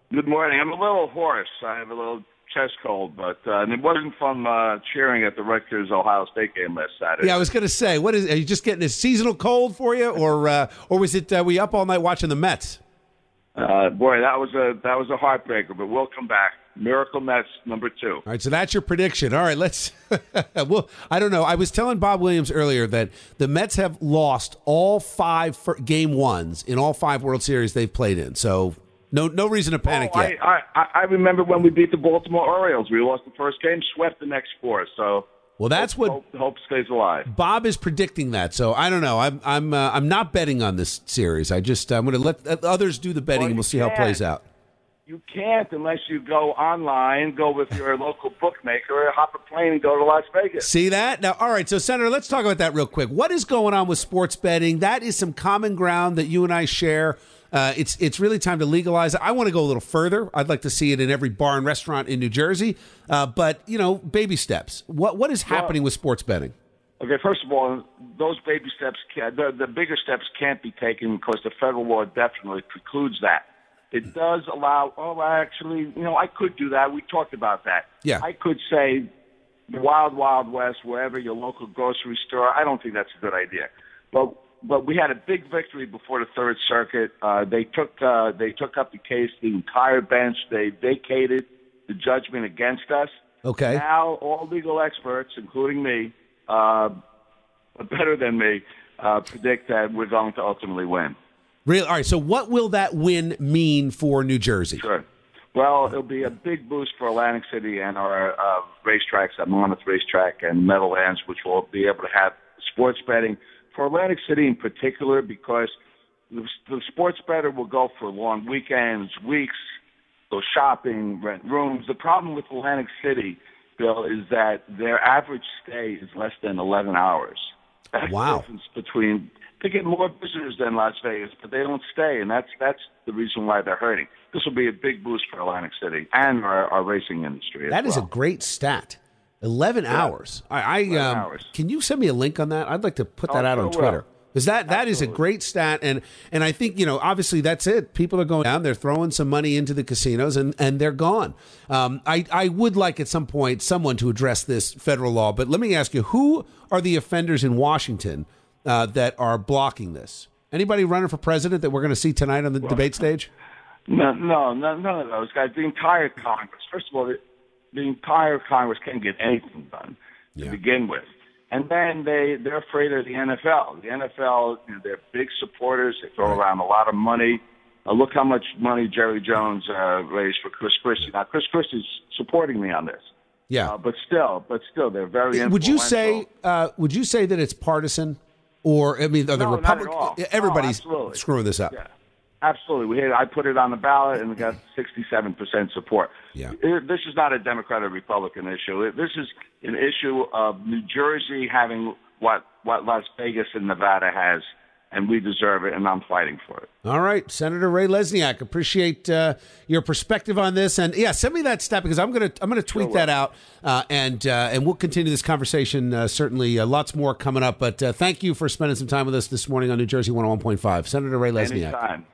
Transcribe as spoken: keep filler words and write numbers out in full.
Good morning. I'm a little hoarse. I have a little chest cold, but uh, and it wasn't from uh, cheering at the Rutgers Ohio State game last Saturday. Yeah, I was going to say, what is? Are you just getting a seasonal cold for you, or uh, or was it? Uh, were you up all night watching the Mets? Uh, boy, that was a that was a heartbreaker, but we'll come back. Miracle Mets number two. All right, so that's your prediction. All right, let's. well, I don't know. I was telling Bob Williams earlier that the Mets have lost all five for game ones in all five World Series they've played in. So no no reason to panic oh, yet. I, I I remember when we beat the Baltimore Orioles. We lost the first game, swept the next four. So well, that's hope, what hope, hope stays alive. Bob is predicting that. So I don't know. I'm I'm uh, I'm not betting on this series. I just I'm going to let others do the betting, well, and we'll see how it plays out. You can't unless you go online, go with your local bookmaker, or hop a plane and go to Las Vegas. See that? Now, all right, so, Senator, let's talk about that real quick. What is going on with sports betting? That is some common ground that you and I share. Uh, it's it's really time to legalize it. I want to go a little further. I'd like to see it in every bar and restaurant in New Jersey. Uh, but, you know, baby steps. What What is happening well, with sports betting? Okay, first of all, those baby steps, can't, the, the bigger steps can't be taken because the federal law definitely precludes that. It does allow, oh, actually, you know, I could do that. We talked about that. Yeah. I could say the Wild Wild West, wherever your local grocery store. I don't think that's a good idea. But but we had a big victory before the Third Circuit. Uh, they took uh, they took up the case, the entire bench. They vacated the judgment against us. Okay. Now all legal experts, including me, uh, better than me, uh, predict that we're going to ultimately win. Real, all right, so what will that win mean for New Jersey? Sure. Well, it'll be a big boost for Atlantic City and our uh, racetracks at Monmouth Racetrack and Meadowlands, which will be able to have sports betting. For Atlantic City in particular, because the, the sports bettor will go for long weekends, weeks, go shopping, rent rooms. The problem with Atlantic City, Bill, is that their average stay is less than eleven hours. That's wow. the difference between... They get more visitors than Las Vegas, but they don't stay, and that's that's the reason why they're hurting. This will be a big boost for Atlantic City and our, our racing industry. That is well. a great stat. Eleven yeah. hours. I, I eleven um, hours. Can you send me a link on that? I'd like to put that oh, out sure on Twitter. will. Because that, that is a Absolutely. great stat, and and I think, you know, obviously that's it. People are going down, they're throwing some money into the casinos, and, and they're gone. Um, I, I would like at some point someone to address this federal law, but let me ask you, who are the offenders in Washington uh, that are blocking this? Anybody running for president that we're going to see tonight on the well, debate stage? No, no, no, none of those guys. The entire Congress. First of all, the, the entire Congress can't get anything done to yeah. begin with. And then they, they're afraid of the N F L. The N F L, you know, they're big supporters. They throw right. around a lot of money. Uh, look how much money Jerry Jones uh, raised for Chris Christie. Now, Chris Christie's supporting me on this. Yeah. Uh, but still, but still, they're very influential. Would you say, uh, would you say that it's partisan? Or, I mean, are the no, Republicans, everybody's no, screwing this up. Yeah. Absolutely. We had, I put it on the ballot, and we got sixty-seven percent support. Yeah. It, this is not a Democrat or Republican issue. It, this is an issue of New Jersey having what, what Las Vegas and Nevada has, and we deserve it, and I'm fighting for it. All right, Senator Ray Lesniak, appreciate uh, your perspective on this, and yeah, send me that stat because I'm gonna I'm gonna tweet sure that out, uh, and uh, and we'll continue this conversation. Uh, certainly, uh, lots more coming up. But uh, thank you for spending some time with us this morning on New Jersey one oh one point five, Senator Ray Lesniak. Anytime.